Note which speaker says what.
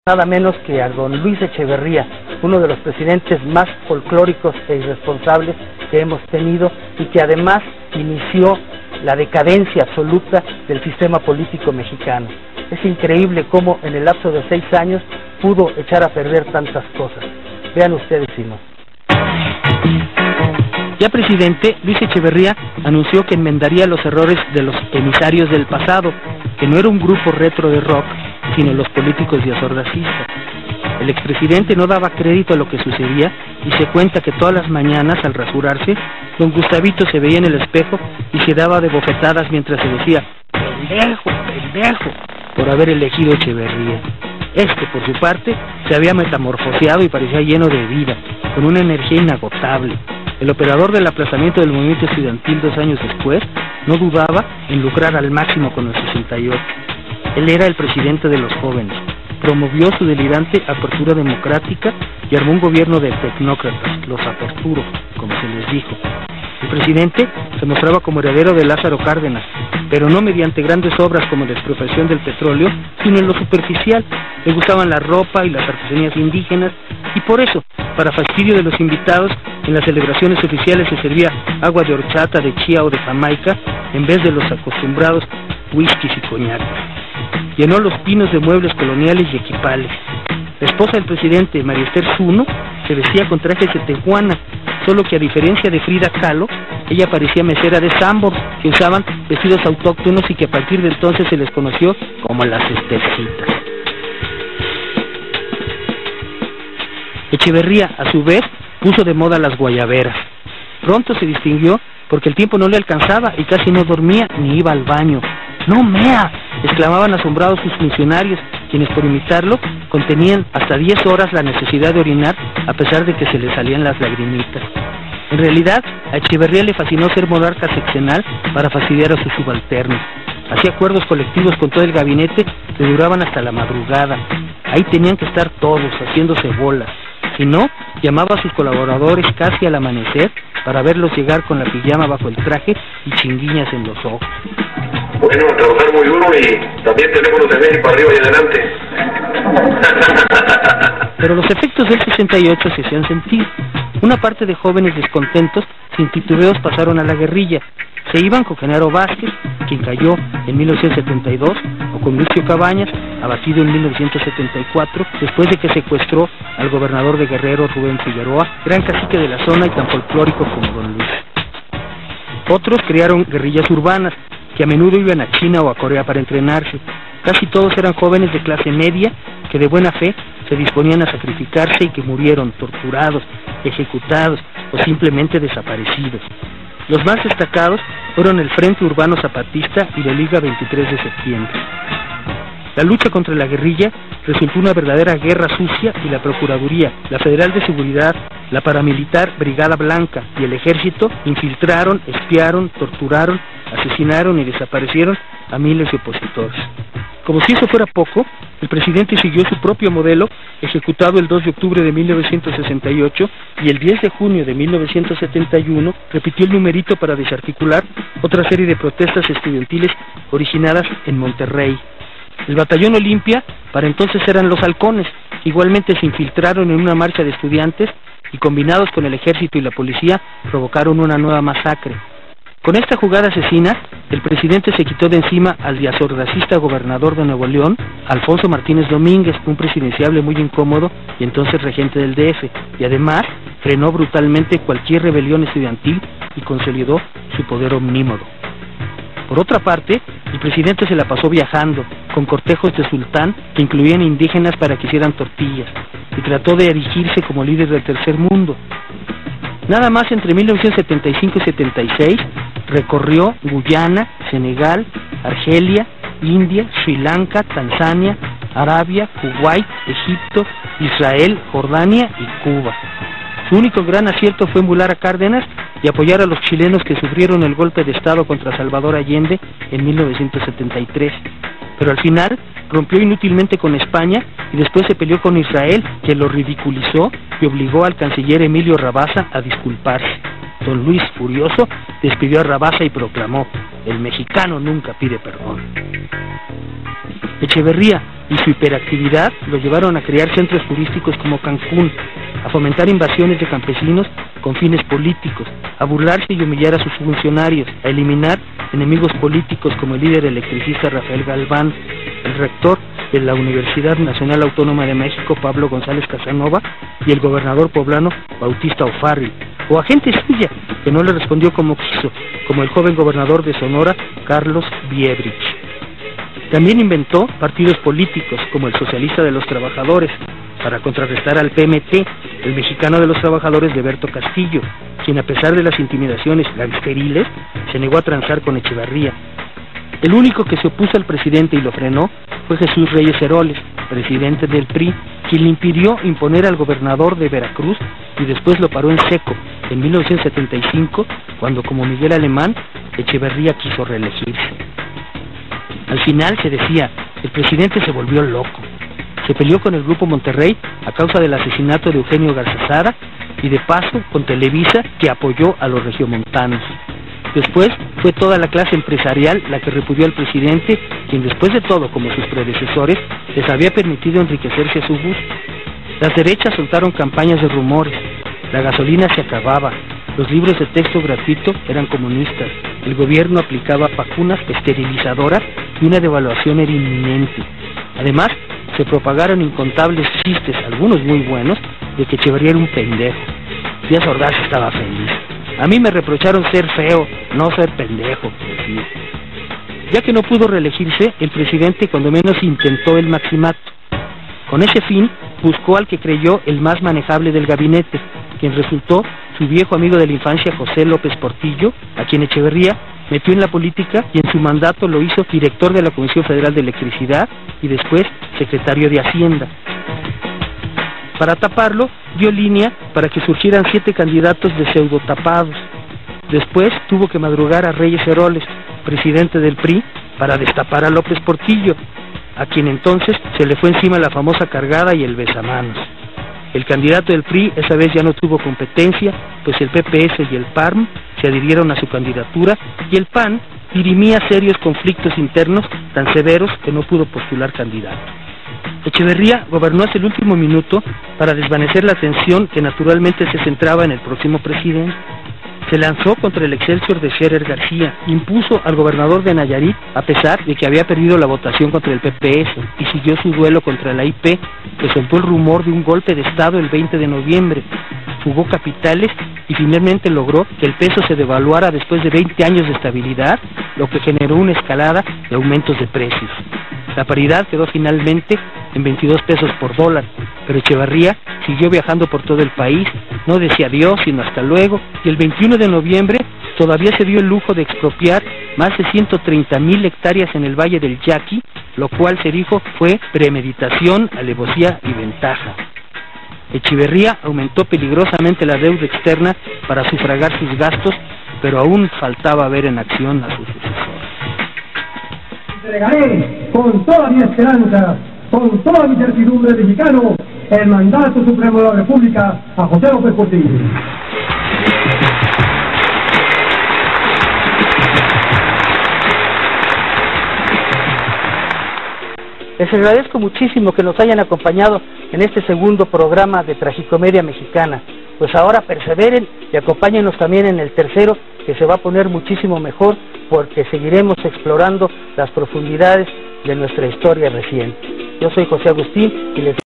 Speaker 1: Nada menos que a don Luis Echeverría, uno de los presidentes más folclóricos e irresponsables que hemos tenido y que además inició la decadencia absoluta del sistema político mexicano. Es increíble cómo en el lapso de 6 años pudo echar a perder tantas cosas. Vean ustedes si no. Ya presidente, Luis Echeverría anunció que enmendaría los errores de los emisarios del pasado, que no era un grupo retro de rock, sino los políticos diazordacistas. El expresidente no daba crédito a lo que sucedía y se cuenta que todas las mañanas al rasurarse, don Gustavito se veía en el espejo y se daba de bofetadas mientras se decía "pendejo, pendejo", por haber elegido Echeverría. Por su parte, se había metamorfoseado y parecía lleno de vida, con una energía inagotable. El operador del aplazamiento del movimiento estudiantil 2 años después no dudaba en lucrar al máximo con el 68. Él era el presidente de los jóvenes, promovió su delirante apertura democrática y armó un gobierno de tecnócratas, los aperturos, como se les dijo. El presidente se mostraba como heredero de Lázaro Cárdenas, pero no mediante grandes obras como la expropiación del petróleo, sino en lo superficial. Le gustaban la ropa y las artesanías indígenas, y por eso, para fastidio de los invitados, en las celebraciones oficiales se servía agua de horchata, de chía o de Jamaica, en vez de los acostumbrados whiskies y coñacos. Llenó los pinos de muebles coloniales y equipales. La esposa del presidente, María Esther Zuno, se vestía con trajes de tejuana, solo que a diferencia de Frida Kahlo, ella parecía mesera de Sambor, que usaban vestidos autóctonos y que a partir de entonces se les conoció como las Estercitas. Echeverría, a su vez, puso de moda las guayaberas. Pronto se distinguió porque el tiempo no le alcanzaba y casi no dormía ni iba al baño. ¡No mea!, exclamaban asombrados sus funcionarios, quienes por imitarlo contenían hasta 10 horas la necesidad de orinar a pesar de que se le salían las lagrimitas. En realidad, a Echeverría le fascinó ser monarca sexenal para fastidiar a sus subalternos. Hacía acuerdos colectivos con todo el gabinete que duraban hasta la madrugada. Ahí tenían que estar todos, haciéndose bolas. Si no, llamaba a sus colaboradores casi al amanecer para verlos llegar con la pijama bajo el traje y chinguiñas en los ojos.
Speaker 2: Bueno, trabajar muy duro y también teléfono de México arriba y adelante.
Speaker 1: Pero los efectos del 68 se hacían sentir. Una parte de jóvenes descontentos, sin titubeos, pasaron a la guerrilla. Se iban con Genaro Vázquez, quien cayó en 1972, o con Lucio Cabañas, abatido en 1974, después de que secuestró al gobernador de Guerrero, Rubén Figueroa, gran cacique de la zona y tan folclórico como don Luis. Otros crearon guerrillas urbanas, que a menudo iban a China o a Corea para entrenarse. Casi todos eran jóvenes de clase media que de buena fe se disponían a sacrificarse y que murieron torturados, ejecutados o simplemente desaparecidos. Los más destacados fueron el Frente Urbano Zapatista y la Liga 23 de septiembre. La lucha contra la guerrilla resultó una verdadera guerra sucia y la Procuraduría, la Federal de Seguridad, la paramilitar Brigada Blanca y el Ejército infiltraron, espiaron, torturaron, asesinaron y desaparecieron a miles de opositores. Como si eso fuera poco, el presidente siguió su propio modelo, ejecutado el 2 de octubre de 1968, y el 10 de junio de 1971 repitió el numerito para desarticular otra serie de protestas estudiantiles originadas en Monterrey. El Batallón Olimpia, para entonces eran los halcones, igualmente se infiltraron en una marcha de estudiantes y combinados con el ejército y la policía provocaron una nueva masacre. Con esta jugada asesina, el presidente se quitó de encima al diazordacista gobernador de Nuevo León, Alfonso Martínez Domínguez, un presidenciable muy incómodo y entonces regente del DF, y además frenó brutalmente cualquier rebelión estudiantil y consolidó su poder omnímodo. Por otra parte, el presidente se la pasó viajando, con cortejos de sultán que incluían indígenas para que hicieran tortillas, y trató de erigirse como líder del tercer mundo. Nada más entre 1975 y 76 recorrió Guyana, Senegal, Argelia, India, Sri Lanka, Tanzania, Arabia, Kuwait, Egipto, Israel, Jordania y Cuba. Su único gran acierto fue emular a Cárdenas y apoyar a los chilenos que sufrieron el golpe de Estado contra Salvador Allende en 1973. Pero al final rompió inútilmente con España y después se peleó con Israel, que lo ridiculizó y obligó al canciller Emilio Rabasa a disculparse. Don Luis, furioso, despidió a Rabasa y proclamó: "El mexicano nunca pide perdón". Echeverría, y su hiperactividad lo llevaron a crear centros turísticos como Cancún, a fomentar invasiones de campesinos con fines políticos, a burlarse y humillar a sus funcionarios, a eliminar enemigos políticos como el líder electricista Rafael Galván, el rector de la Universidad Nacional Autónoma de México, Pablo González Casanova, y el gobernador poblano Bautista O'Farrill, o a gente suya que no le respondió como quiso, como el joven gobernador de Sonora, Carlos Biebrich. También inventó partidos políticos como el Socialista de los Trabajadores, para contrarrestar al PMT, el Mexicano de los Trabajadores de Berto Castillo, quien a pesar de las intimidaciones gangsteriles, se negó a transar con Echeverría. El único que se opuso al presidente y lo frenó fue Jesús Reyes Heroles, presidente del PRI, quien le impidió imponer al gobernador de Veracruz y después lo paró en seco en 1975, cuando como Miguel Alemán, Echeverría quiso reelegirse. Al final se decía, el presidente se volvió loco. Se peleó con el Grupo Monterrey a causa del asesinato de Eugenio Garzazada y de paso con Televisa, que apoyó a los regiomontanos. Después fue toda la clase empresarial la que repudió al presidente, quien después de todo, como sus predecesores, les había permitido enriquecerse a su gusto. Las derechas soltaron campañas de rumores, la gasolina se acababa, los libros de texto gratuito eran comunistas, el gobierno aplicaba vacunas esterilizadoras y una devaluación era inminente. Además, se propagaron incontables chistes, algunos muy buenos, de que Echeverría era un pendejo. Díaz Ordaz estaba feliz. A mí me reprocharon ser feo, no ser pendejo, decía. Ya que no pudo reelegirse, el presidente cuando menos intentó el maximato. Con ese fin, buscó al que creyó el más manejable del gabinete, quien resultó su viejo amigo de la infancia, José López Portillo, a quien Echeverría metió en la política y en su mandato lo hizo director de la Comisión Federal de Electricidad y después secretario de Hacienda. Para taparlo, dio línea para que surgieran 7 candidatos de pseudotapados. Después tuvo que madrugar a Reyes Heroles, presidente del PRI, para destapar a López Portillo, a quien entonces se le fue encima la famosa cargada y el besamanos. El candidato del PRI esa vez ya no tuvo competencia, pues el PPS y el PARM se adhirieron a su candidatura y el PAN dirimía serios conflictos internos tan severos que no pudo postular candidato. Echeverría gobernó hasta el último minuto para desvanecer la tensión que naturalmente se centraba en el próximo presidente. Se lanzó contra el Excelsior de Scherer García, impuso al gobernador de Nayarit a pesar de que había perdido la votación contra el PPS y siguió su duelo contra la IP, que soltó el rumor de un golpe de Estado el 20 de noviembre, fugó capitales y finalmente logró que el peso se devaluara después de 20 años de estabilidad, lo que generó una escalada de aumentos de precios. La paridad quedó finalmente en 22 pesos por dólar, pero Echeverría siguió viajando por todo el país, no decía adiós sino hasta luego, y el 21 de noviembre todavía se dio el lujo de expropiar más de 130,000 hectáreas en el Valle del Yaqui, lo cual se dijo fue premeditación, alevosía y ventaja. Echeverría aumentó peligrosamente la deuda externa para sufragar sus gastos, pero aún faltaba ver en acción a su sucesor.
Speaker 3: Entregaré con toda mi esperanza, con toda mi certidumbre de mexicano, el mandato supremo de la República a José López Portillo.
Speaker 1: Les agradezco muchísimo que nos hayan acompañado en este segundo programa de Tragicomedia Mexicana. Pues ahora perseveren y acompáñenos también en el tercero, que se va a poner muchísimo mejor, porque seguiremos explorando las profundidades de nuestra historia reciente. Yo soy José Agustín y les